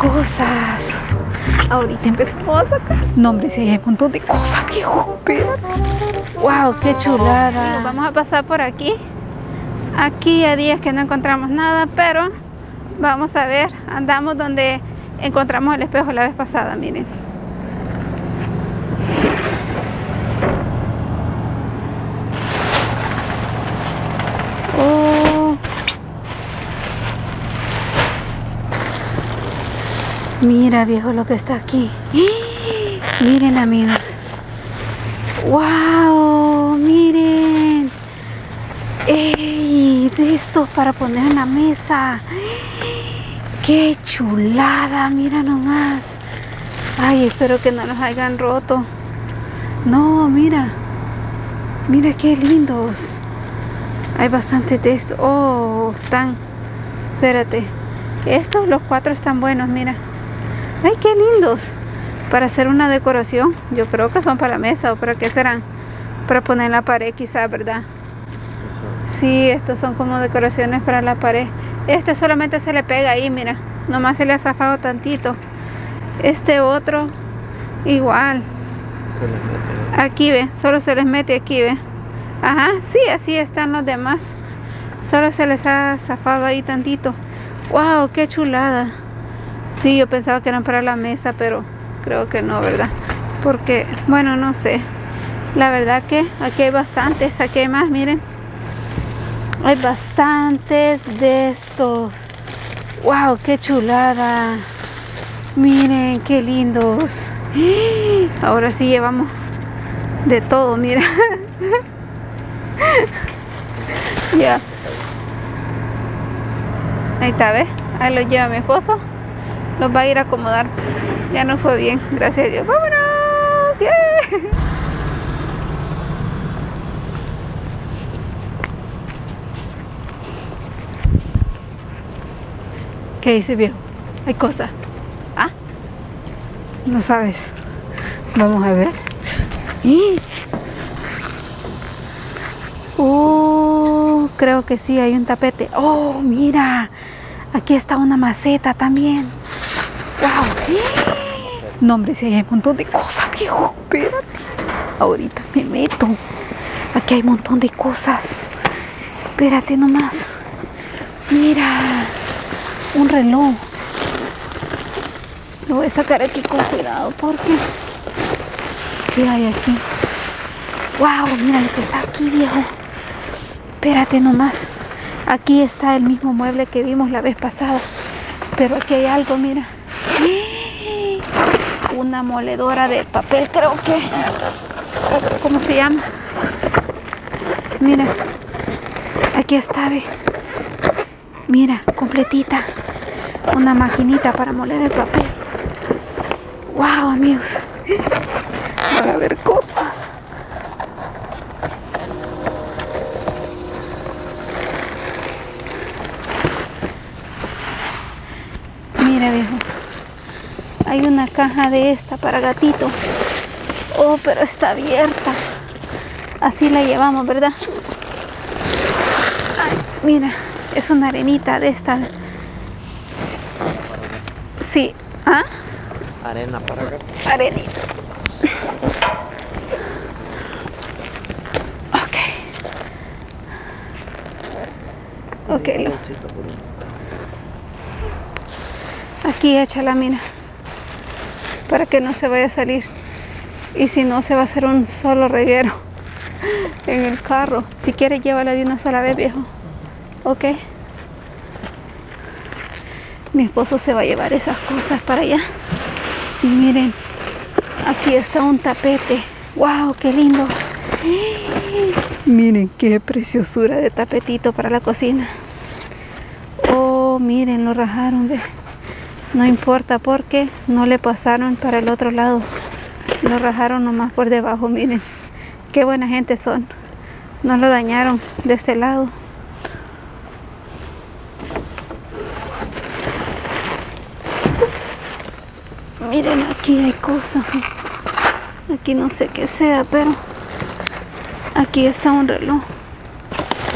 cosas. Ahorita empezamos a sacar. No, hombre, si hay un montón de cosas, viejo. Espérate. Wow, qué chulada. Vamos a pasar por aquí. Aquí a días que no encontramos nada, pero vamos a ver. Andamos donde encontramos el espejo la vez pasada, miren. Oh. Mira, viejo, lo que está aquí. Miren, amigos. Wow, miren. ¡Ey! De estos para poner en la mesa. ¡Qué chulada! Mira nomás. Ay, espero que no los hayan roto. No, mira. Mira qué lindos. Hay bastantes de estos. Oh, están. Espérate. Estos, los 4 están buenos, mira. Ay, qué lindos. Para hacer una decoración. Yo creo que son para la mesa o para qué serán. Para poner en la pared quizás, ¿verdad? Sí, estos son como decoraciones para la pared. Este solamente se le pega ahí, mira. Nomás se le ha zafado tantito. Este otro, igual. Aquí ve, solo se les mete aquí, ve. Ajá, sí, así están los demás. Solo se les ha zafado ahí tantito. Wow, qué chulada. Sí, yo pensaba que eran para la mesa, pero creo que no, ¿verdad? Porque, bueno, no sé. La verdad que aquí hay bastantes, aquí hay más, miren. Hay bastantes de estos. Wow, qué chulada. Miren, qué lindos. Ahora sí llevamos de todo, mira. Ya. Ahí está, ¿ves? Ahí lo lleva mi esposo. Los va a ir a acomodar. Ya nos fue bien, gracias a Dios. ¡Vámonos! ¡Yeah! ¿Qué dice, viejo? Hay cosas. ¿Ah? No sabes. Vamos a ver. Creo que sí, hay un tapete. Oh, mira. Aquí está una maceta también. Wow. No, hombre, si hay un montón de cosas, viejo. Espérate. Ahorita me meto. Aquí hay un montón de cosas. Espérate nomás. Mira. Un reloj. Lo voy a sacar aquí con cuidado porque ¿qué hay aquí? Wow, mira lo que está aquí, viejo. Espérate nomás. Aquí está el mismo mueble que vimos la vez pasada, pero aquí hay algo, mira. Una moledora de papel, creo que. ¿Cómo se llama? Mira. Aquí está, ve. Mira, completita. Una maquinita para moler el papel. Wow, amigos. Van a ver cosas. Mira, viejo. Hay una caja de esta para gatito. Oh, pero está abierta. Así la llevamos, ¿verdad? Ay, mira. Es una arenita de esta. Sí. ¿Ah? Arena para acá. Arenita. Ok. Aquí échala, mira. Para que no se vaya a salir. Y si no, se va a hacer un solo reguero en el carro. Si quieres, llévala de una sola vez, viejo. Ok. Mi esposo se va a llevar esas cosas para allá. Y miren, aquí está un tapete. Wow, qué lindo. Miren qué preciosura de tapetito para la cocina. Oh, miren, lo rajaron, ve. No importa porque no le pasaron para el otro lado. Lo rajaron nomás por debajo, miren. Qué buena gente son. No lo dañaron de este lado. Miren, aquí hay cosas. Aquí no sé qué sea, pero aquí está un reloj.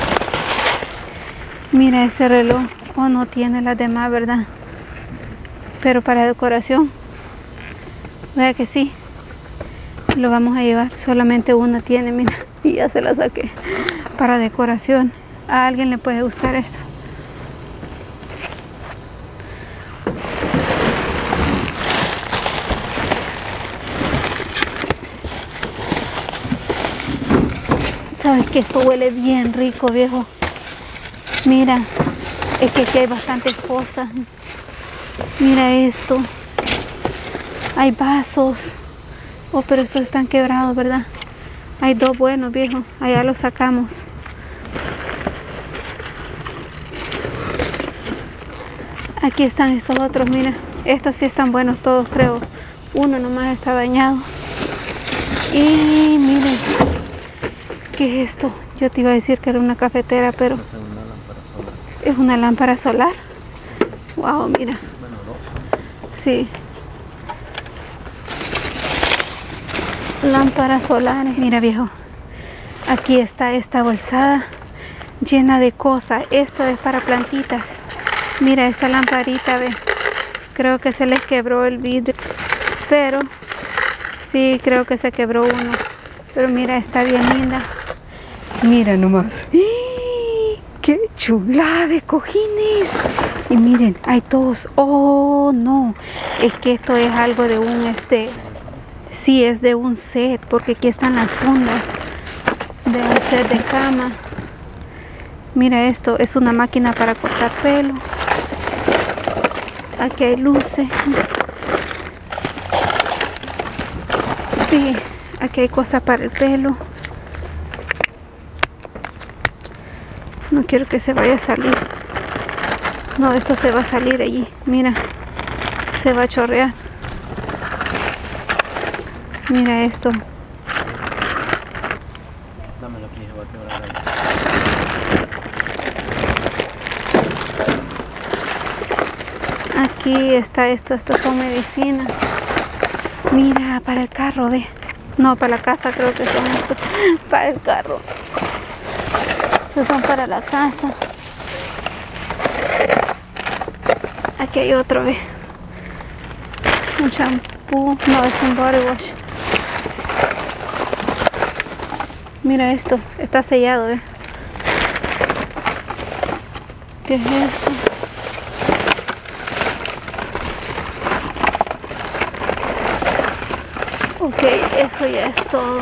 Mira ese reloj. Oh, no tiene las demás, ¿verdad? pero para decoración, vea que sí, lo vamos a llevar. Solamente una tiene, mira, y ya se la saqué. Para decoración, a alguien le puede gustar esto. Sabes que esto huele bien rico, viejo. Mira, es que aquí hay bastantes cosas. Mira esto. Hay vasos. Oh, pero estos están quebrados, ¿verdad? Hay dos buenos, viejo. Allá los sacamos. Aquí están estos otros, mira. Estos sí están buenos todos, creo. Uno nomás está dañado. Y miren, ¿qué es esto? Yo te iba a decir que era una cafetera, pero Es una lámpara solar. es una lámpara solar. Wow, mira. Bueno, no. Sí. Lámparas solares. Mira, viejo. Aquí está esta bolsada llena de cosas. Esto es para plantitas. Mira esta lamparita, ve. Creo que se les quebró el vidrio. Pero sí, creo que se quebró uno. Pero mira, está bien linda. Mira nomás. ¡Eh! ¡Qué chulada de cojines! Y miren, hay dos. Oh, no. Es que esto es algo de un sí, es de un set, porque aquí están las fundas de un set de cama. Mira esto, es una máquina para cortar pelo. Aquí hay luces. Sí, aquí hay cosas para el pelo. No quiero que se vaya a salir. No, esto se va a salir de allí. Mira, se va a chorrear. Mira esto. Dámelo aquí, se va a quebrar ahí. Aquí está esto, estas son medicinas. Mira, para el carro, ve. No, para la casa creo que son estos. Para el carro. Estos son para la casa. Aquí hay otro, ve. Un shampoo. No, es un body wash. Mira esto, está sellado, ve. ¿Qué es eso? Ok, eso ya es todo.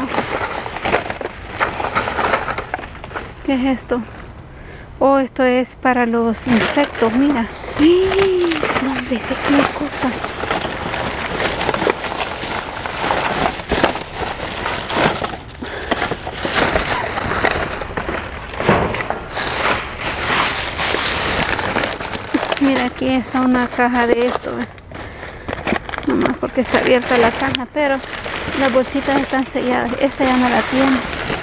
¿Qué es esto? Oh, esto es para los insectos, mira. ¡Eh! No, hombre, sé qué cosa. Mira, aquí está una caja de esto, ¿eh? Nomás porque está abierta la caja, pero las bolsitas están selladas. Esta ya no la tiene.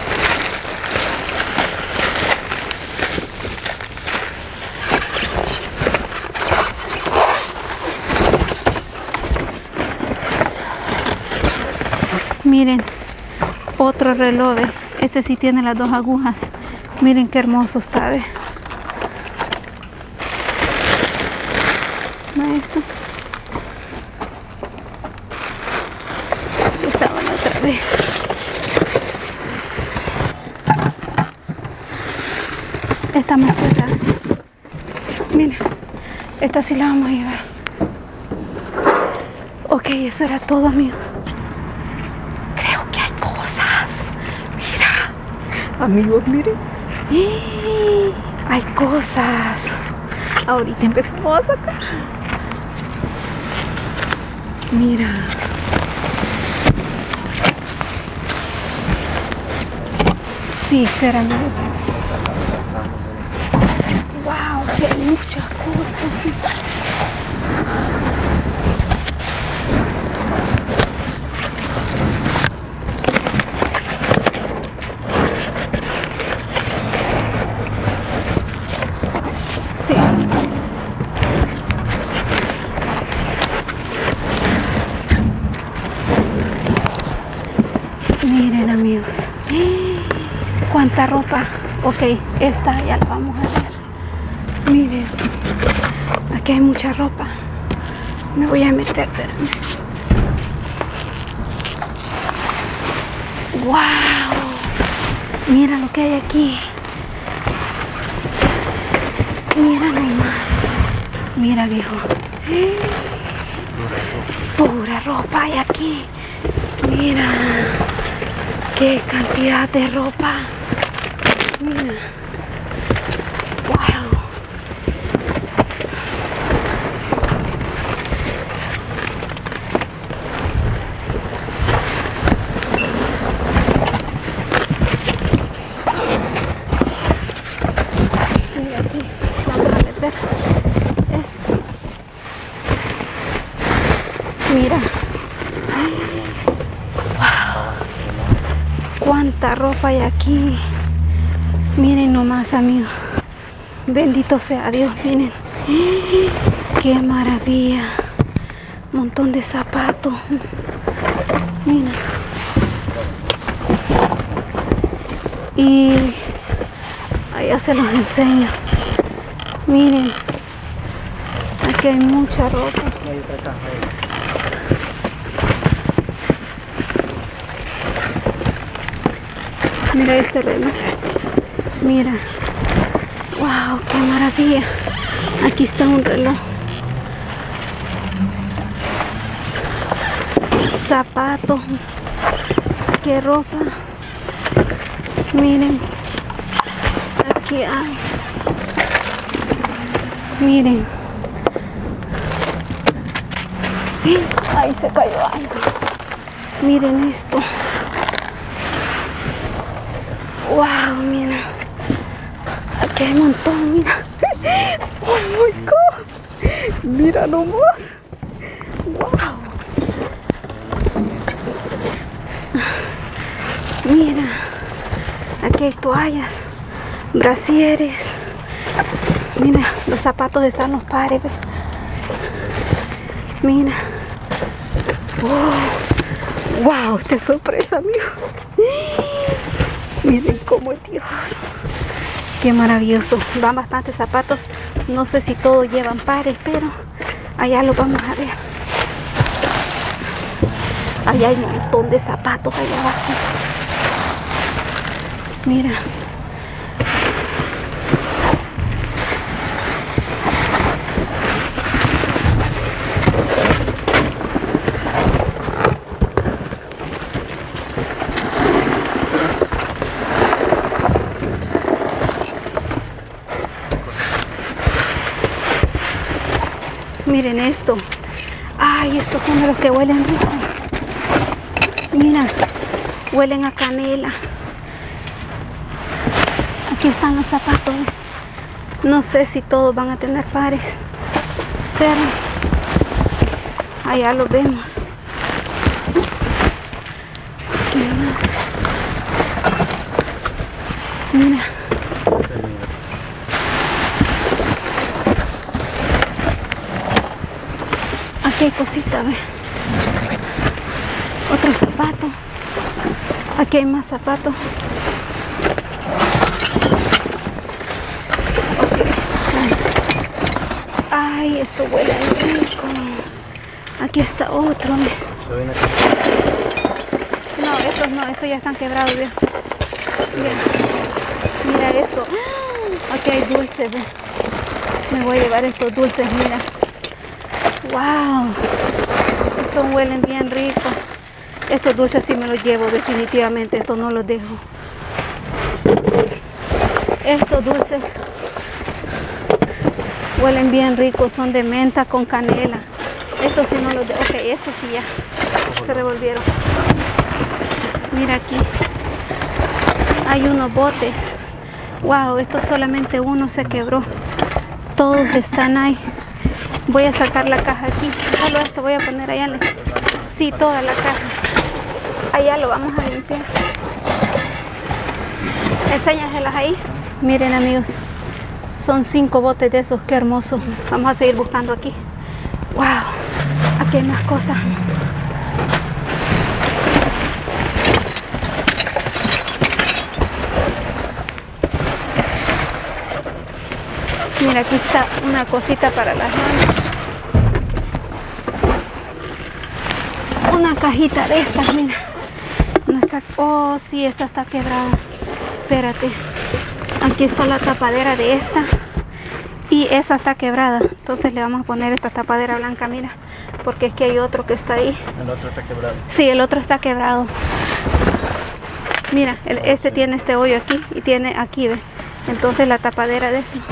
Miren, otro reloj, ¿ve? Este sí tiene las dos agujas. Miren qué hermoso está, ¿ve? Esto estaban otra vez. Esta maceta, mira, esta sí la vamos a llevar. Ok, eso era todo, amigos. Creo que hay cosas. Mira, amigos, miren. Hay cosas. Ahorita empezamos a sacar. Mira. Sí, espérame. Wow, que hay muchas cosas. Sí. Miren, amigos, cuánta ropa. Ok, esta ya la vamos a ver. Miren, aquí hay mucha ropa. Me voy a meter, espérame. ¡Wow! Mira lo que hay aquí. Mira nomás. Mira, viejo. Pura ropa hay aquí. Mira. Qué cantidad de ropa. Mira. Wow. Mira aquí. Vamos a meter esto. Mira. Cuánta ropa hay aquí. Miren nomás, amigos. Bendito sea Dios, miren. Qué maravilla. Un montón de zapatos. Mira. Y allá se los enseño. Miren. Aquí hay mucha ropa. Hay otra caja ahí. Mira este reloj. Mira. Wow, qué maravilla. Aquí está un reloj. Zapatos. Qué ropa. Miren. Aquí hay. Miren. Ahí se cayó algo. Miren esto. Wow, mira. Aquí hay un montón, mira. Oh my God. Mira nomás. Wow. Mira. Aquí hay toallas, brasieres. Mira, los zapatos están los pares. Mira. Oh. Wow, qué sorpresa, amigo. Miren cómo es Dios. Qué maravilloso. Van bastantes zapatos. No sé si todos llevan pares, pero allá lo vamos a ver. Allá hay un montón de zapatos allá abajo. Mira. Miren esto. Ay, estos son de los que huelen rico. Mira, huelen a canela. Aquí están los zapatos. No sé si todos van a tener pares, pero allá los vemos. ¿Qué más? Mira. Aquí hay cositas, ve. Otro zapato. Aquí hay más zapatos. Ay, esto huele rico. Aquí está otro. No, estos no, estos ya están quebrados, ve. Mira esto. Aquí hay dulces, ve. Me voy a llevar estos dulces, mira. Wow, estos huelen bien ricos. Estos dulces sí me los llevo definitivamente, estos no los dejo. Estos dulces huelen bien ricos, son de menta con canela. Estos sí no los dejo. Ok, estos sí ya se revolvieron. Mira aquí, hay unos botes. Wow, estos solamente uno se quebró. Todos están ahí. Voy a sacar la caja aquí. Solo esto voy a poner allá. Sí, toda la caja. Allá lo vamos a limpiar. Enséñaselas ahí. Miren, amigos. Son 5 botes de esos. Qué hermoso. Vamos a seguir buscando aquí. Wow. Aquí hay más cosas. Mira, aquí está una cosita para las manos. cajita de estas, mira. No está, oh sí, esta está quebrada. Espérate. Aquí está la tapadera de esta. Y esa está quebrada. Entonces le vamos a poner esta tapadera blanca, mira. Porque es que hay otro que está ahí. El otro está quebrado. Sí, el otro está quebrado. Mira, este tiene este hoyo aquí y tiene aquí, ¿ves? Entonces la tapadera de eso.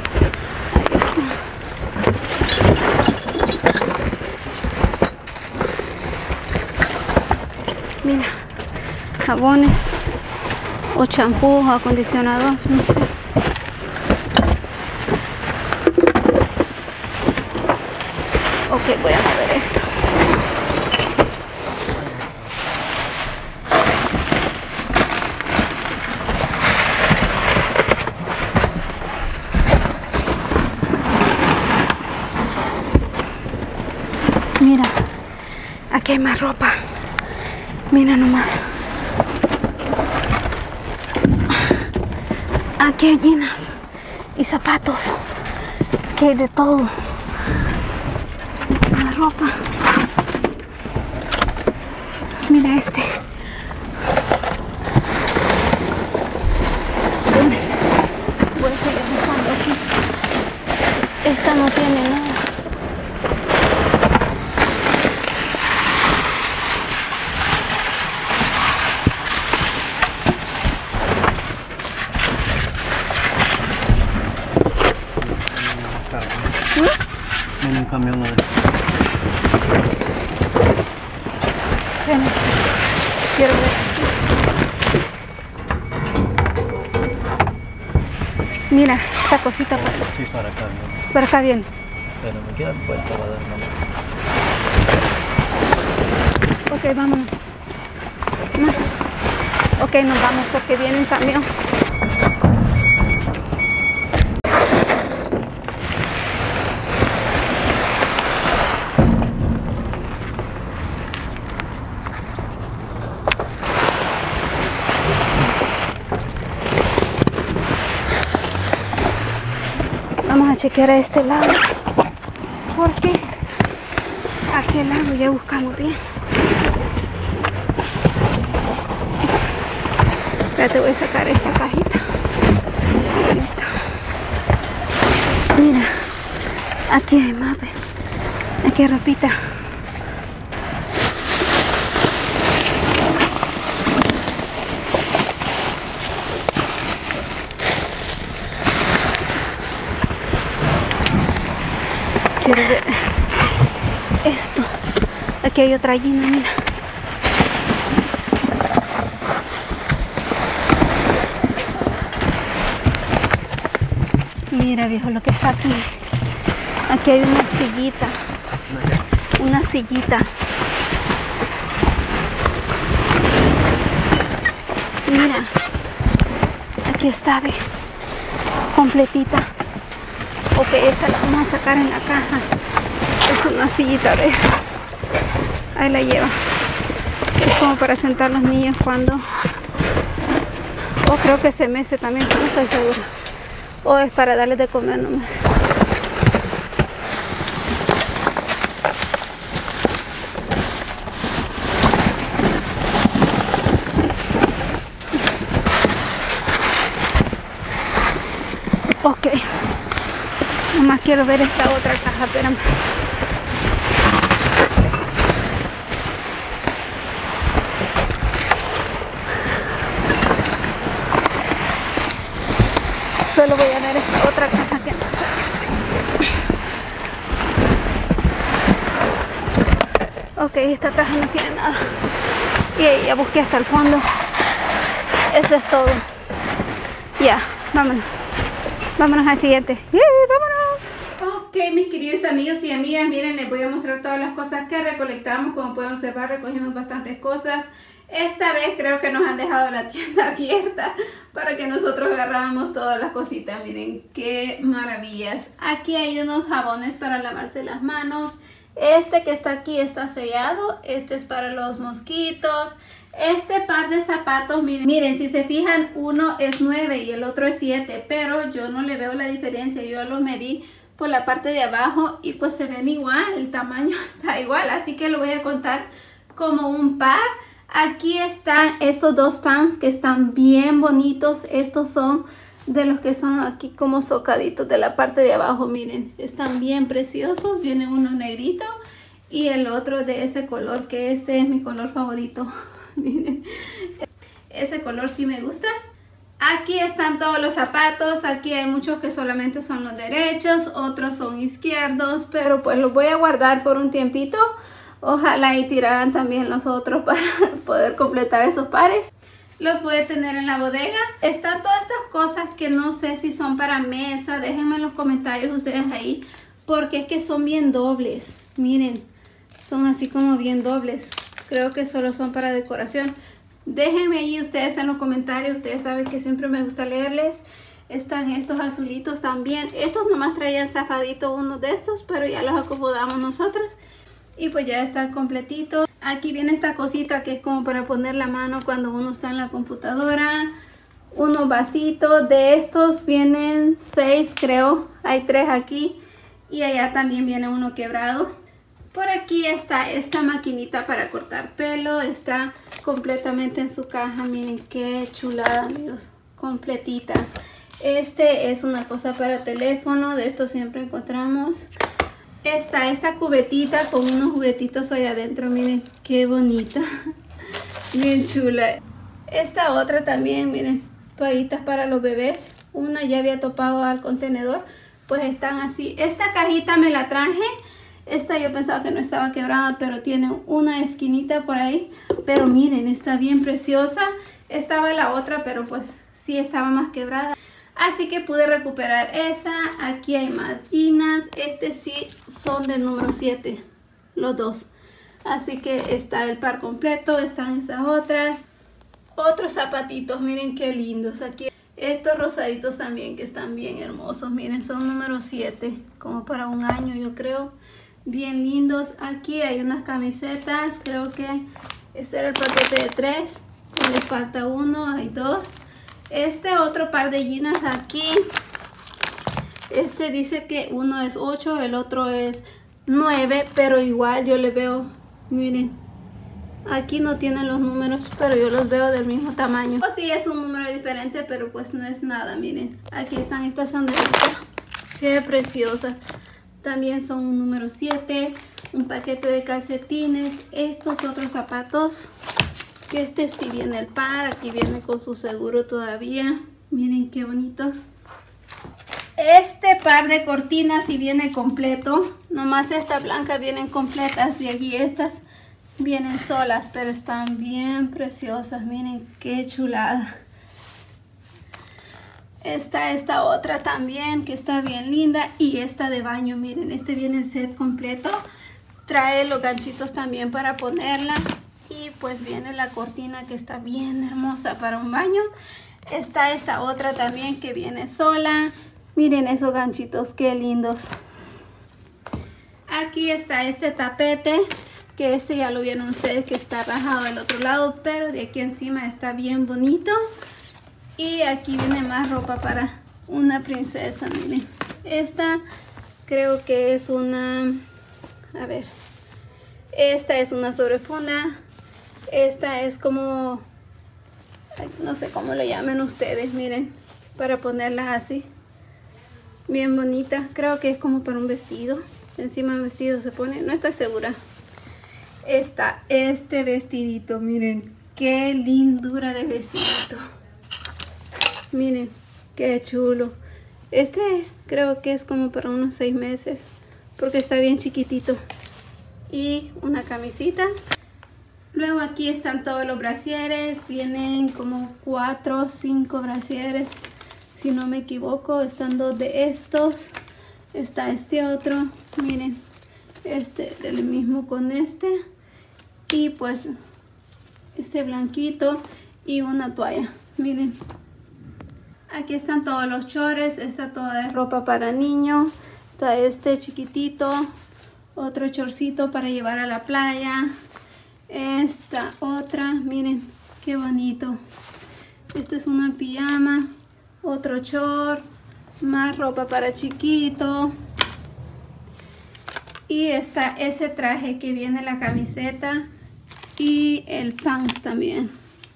Mira, jabones o champú o acondicionador, no sé. Ok, voy a mover esto. Mira, aquí hay más ropa. Mira nomás. Aquí hay jeans y zapatos. Aquí hay de todo. La ropa. Mira este. Voy a seguir buscando aquí. Esta no tiene nada. En un camión ahí. Quiero ver. Mira, esta cosita Sí, para acá, ¿no? por acá bien. Pero me queda puesta, va a dar una. Ok, vámonos. No. Ok, nos vamos porque viene un camión. Vamos a chequear a este lado porque a aquel lado ya buscamos bien. Espérate, voy a sacar esta cajita. Listo. Mira, aquí hay mape. Aquí hay ropita. Quiero ver esto. Aquí hay otra gallina, mira. Mira, viejo, lo que está aquí. Aquí hay una sillita. Una sillita. Mira. Aquí está, ve. Completita. Ok, esta la vamos a sacar en la caja. Es una sillita de eso. Ahí la lleva. Es como para sentar los niños cuando... O creo que se mece también, no estoy segura. O es para darles de comer nomás. Ok. Nomás quiero ver esta otra caja, espérame. Solo voy a ver esta otra caja que no sé. Ok, esta caja no tiene nada. Y ahí ya busqué hasta el fondo. Eso es todo. Ya, vámonos. Vámonos al siguiente. ¡Vámonos! Ok, mis queridos amigos y amigas, miren, les voy a mostrar todas las cosas que recolectamos. Como pueden observar, recogimos bastantes cosas. Esta vez creo que nos han dejado la tienda abierta para que nosotros agarráramos todas las cositas. Miren qué maravillas. Aquí hay unos jabones para lavarse las manos. Este que está aquí está sellado. Este es para los mosquitos. Este par de zapatos, miren, si se fijan, uno es 9 y el otro es 7, pero yo no le veo la diferencia. Yo los medí por la parte de abajo y pues se ven igual, el tamaño está igual, así que lo voy a contar como un par. Aquí están estos dos pants que están bien bonitos. Estos son de los que son aquí como socaditos de la parte de abajo. Miren, están bien preciosos. Viene uno negrito y el otro de ese color, que este es mi color favorito. Miren, ese color sí me gusta. Aquí están todos los zapatos. Aquí hay muchos que solamente son los derechos, otros son izquierdos, pero pues los voy a guardar por un tiempito. Ojalá y tiraran también los otros para poder completar esos pares. Los voy a tener en la bodega. Están todas estas cosas que no sé si son para mesa. Déjenme en los comentarios ustedes ahí, porque es que son bien dobles. Miren, son así como bien dobles. Creo que solo son para decoración. Déjenme ahí ustedes en los comentarios. Ustedes saben que siempre me gusta leerles. Están estos azulitos también. Estos nomás traían zafadito uno de estos, pero ya los acomodamos nosotros. Y pues ya están completitos. Aquí viene esta cosita que es como para poner la mano cuando uno está en la computadora. Unos vasitos. De estos vienen 6 creo. Hay 3 aquí. Y allá también viene uno quebrado. Por aquí está esta maquinita para cortar pelo. Está completamente en su caja. Miren qué chulada, amigos. Completita. Este es una cosa para teléfono. De esto siempre encontramos. Está esta cubetita con unos juguetitos ahí adentro. Miren qué bonita. Bien chula. Esta otra también, miren. Toallitas para los bebés. Una ya había topado al contenedor. Pues están así. Esta cajita me la traje. Esta yo pensaba que no estaba quebrada, pero tiene una esquinita por ahí. Pero miren, está bien preciosa. Estaba la otra, pero pues sí estaba más quebrada. Así que pude recuperar esa. Aquí hay más jeans. Este sí son del número 7. Los dos. Así que está el par completo. Están esas otras. Otros zapatitos. Miren qué lindos. Aquí estos rosaditos también que están bien hermosos. Miren, son número 7. Como para un año yo creo. Bien lindos. Aquí hay unas camisetas. Creo que este era el paquete de 3. Les falta uno. Hay 2. Este otro par de jeans aquí. Este dice que uno es 8. El otro es 9. Pero igual yo le veo. Miren. Aquí no tienen los números, pero yo los veo del mismo tamaño. O sí es un número diferente, pero pues no es nada. Miren. Aquí están estas sandalitas. Qué preciosa. También son un número 7. Un paquete de calcetines. Estos otros zapatos. Que este sí viene el par. Aquí viene con su seguro todavía. Miren qué bonitos. Este par de cortinas sí viene completo. Nomás esta blanca vienen completas. De aquí estas vienen solas. Pero están bien preciosas. Miren qué chulada. Esta otra también que está bien linda. Y esta de baño, miren, este viene el set completo. Trae los ganchitos también para ponerla. Y pues viene la cortina que está bien hermosa para un baño. Está esta otra también que viene sola. Miren esos ganchitos, qué lindos. Aquí está este tapete. Que este ya lo vieron ustedes que está rajado del otro lado. Pero de aquí encima está bien bonito. Y aquí viene más ropa para una princesa, miren. Esta creo que es una... A ver. Esta es una sobrefunda. Esta es como... No sé cómo le llamen ustedes, miren. Para ponerlas así. Bien bonita. Creo que es como para un vestido. Encima del vestido se pone. No estoy segura. Está este vestidito, miren. Qué lindura de vestidito. Miren, qué chulo. Este creo que es como para unos 6 meses. Porque está bien chiquitito. Y una camisita. Luego aquí están todos los brasieres. Vienen como 4 o 5 brasieres. Si no me equivoco, están 2 de estos. Está este otro. Miren, este del mismo con este. Y pues este blanquito. Y una toalla. Miren. Aquí están todos los chores. Está toda de ropa para niños. Está este chiquitito. Otro chorcito para llevar a la playa. Esta otra. Miren qué bonito. Esta es una pijama. Otro chor. Más ropa para chiquito. Y está ese traje que viene la camiseta. Y el pants también.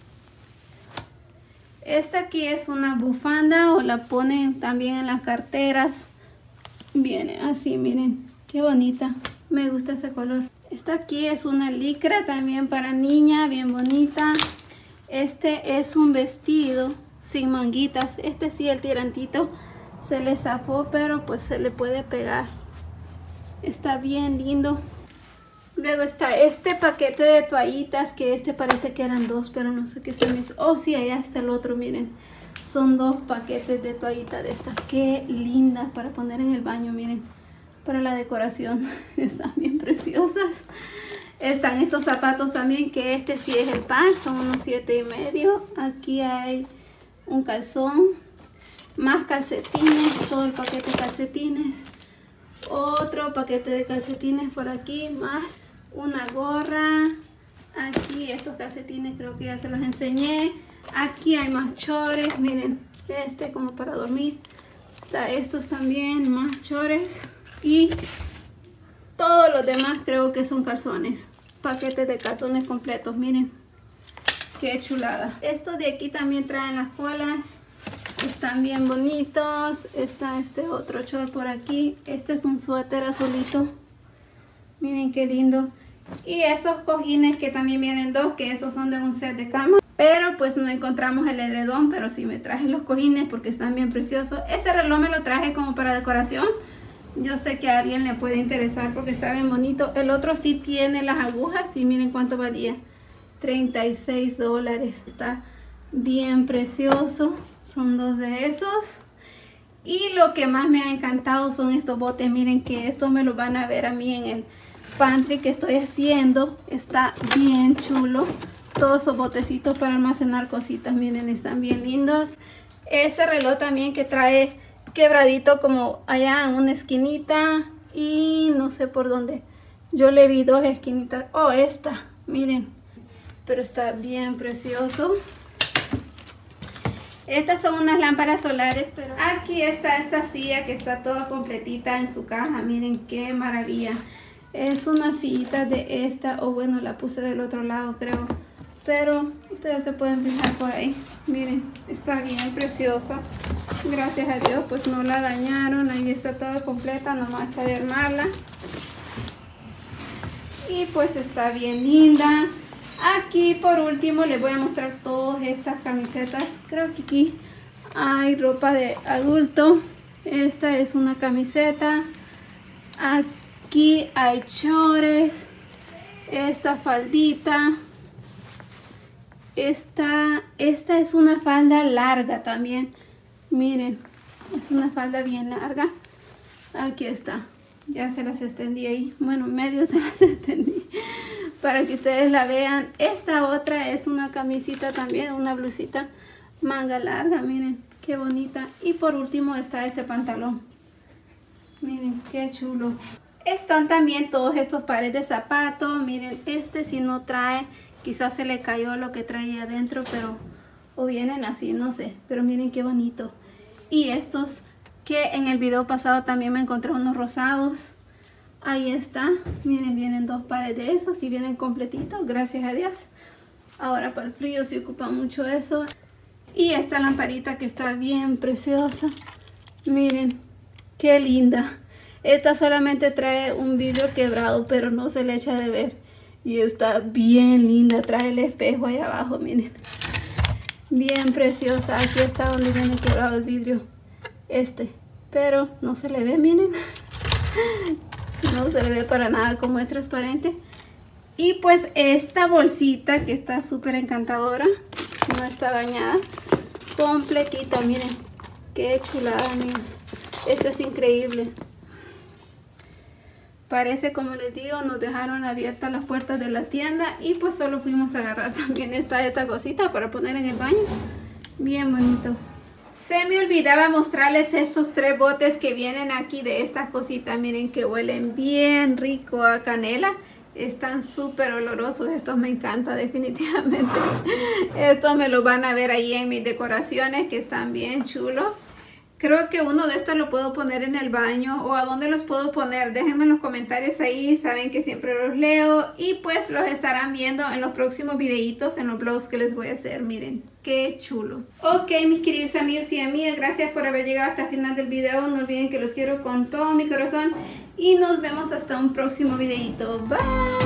Esta aquí es una bufanda o la ponen también en las carteras. Viene así, miren, qué bonita. Me gusta ese color. Esta aquí es una licra también para niña, bien bonita. Este es un vestido sin manguitas. Este sí, el tirantito se le zafó, pero pues se le puede pegar. Está bien lindo. Luego está este paquete de toallitas, que este parece que eran dos, pero no sé qué son eso. Oh, sí, allá está el otro, miren. Son dos paquetes de toallitas de estas. Qué lindas para poner en el baño, miren. Para la decoración. Están bien preciosas. Están estos zapatos también, que este sí es el par, son unos 7,5. Aquí hay un calzón, más calcetines, todo el paquete de calcetines. Otro paquete de calcetines por aquí, más una gorra. Aquí estos calcetines creo que ya se los enseñé. Aquí hay más chores, miren, este como para dormir. Está estos también, más chores. Y todos los demás creo que son calzones. Paquetes de calzones completos, miren. Qué chulada. Estos de aquí también traen las colas. Están bien bonitos. Está este otro short por aquí. Este es un suéter azulito. Miren qué lindo. Y esos cojines que también vienen dos, que esos son de un set de cama. Pero pues no encontramos el edredón, pero sí me traje los cojines porque están bien preciosos. Este reloj me lo traje como para decoración. Yo sé que a alguien le puede interesar porque está bien bonito. El otro sí tiene las agujas y miren cuánto valía. $36. Está bien precioso. Son dos de esos. Y lo que más me ha encantado son estos botes. Miren que estos me los van a ver a mí en el pantry que estoy haciendo. Está bien chulo. Todos esos botecitos para almacenar cositas. Miren, están bien lindos. Ese reloj también que trae quebradito como allá en una esquinita. Y no sé por dónde. Yo le vi dos esquinitas. Oh, esta. Miren. Pero está bien precioso. Estas son unas lámparas solares, pero aquí está esta silla que está toda completita en su caja. Miren qué maravilla. Es una sillita de esta, o bueno, la puse del otro lado creo. Pero ustedes se pueden fijar por ahí. Miren, está bien preciosa. Gracias a Dios, pues no la dañaron. Ahí está toda completa, nomás está de armarla. Y pues está bien linda. Aquí por último les voy a mostrar todas estas camisetas. Creo que aquí hay ropa de adulto. Esta es una camiseta. Aquí hay chores. Esta faldita. Esta es una falda larga también. Miren, es una falda bien larga. Aquí está. Ya se las extendí ahí. Bueno, medio se las extendí para que ustedes la vean. Esta otra es una camisita también, una blusita manga larga. Miren, qué bonita. Y por último está ese pantalón. Miren, qué chulo. Están también todos estos pares de zapatos. Miren, este si no trae, quizás se le cayó lo que traía adentro, pero o vienen así, no sé. Pero miren qué bonito. Y estos que en el video pasado también me encontré unos rosados. Ahí está, miren, vienen dos pares de esos y vienen completitos, gracias a Dios. Ahora para el frío se ocupa mucho eso. Y esta lamparita que está bien preciosa. Miren, qué linda. Esta solamente trae un vidrio quebrado, pero no se le echa de ver. Y está bien linda, trae el espejo ahí abajo, miren. Bien preciosa, aquí está donde viene quebrado el vidrio. Pero no se le ve, miren. No se le ve para nada como es transparente. Y pues esta bolsita que está súper encantadora. No está dañada. Completita, miren. Qué chulada, amigos. Esto es increíble. Parece, como les digo, nos dejaron abiertas las puertas de la tienda. Y pues solo fuimos a agarrar también esta cosita para poner en el baño. Bien bonito. Se me olvidaba mostrarles estos 3 botes que vienen aquí de estas cositas. Miren que huelen bien rico a canela. Están súper olorosos. Estos me encantan definitivamente. Estos me los van a ver ahí en mis decoraciones que están bien chulos. Creo que uno de estos lo puedo poner en el baño, o a dónde los puedo poner. Déjenme en los comentarios ahí, saben que siempre los leo y pues los estarán viendo en los próximos videitos, en los vlogs que les voy a hacer. Miren, qué chulo. Ok, mis queridos amigos y amigas, gracias por haber llegado hasta el final del video. No olviden que los quiero con todo mi corazón y nos vemos hasta un próximo videito. Bye.